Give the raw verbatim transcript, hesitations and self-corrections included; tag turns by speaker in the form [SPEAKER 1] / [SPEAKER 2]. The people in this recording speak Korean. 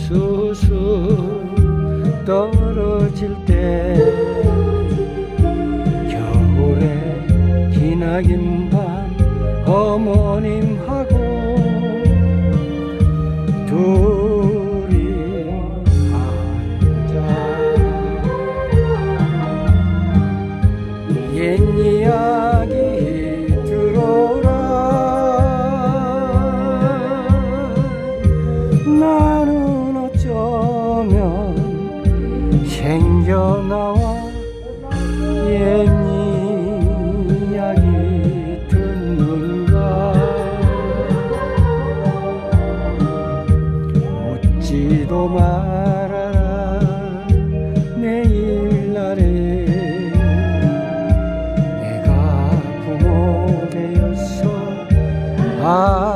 [SPEAKER 1] 옥수수 떨어질 때 겨울에 기나긴 밤 어머님하고 둘이 앉아 옛 이야기 들어라. 나는 어쩌면 생겨나와 옛 이야기 듣는가. 묻지도 말아라 내일날에 내가 부모 되었어. 아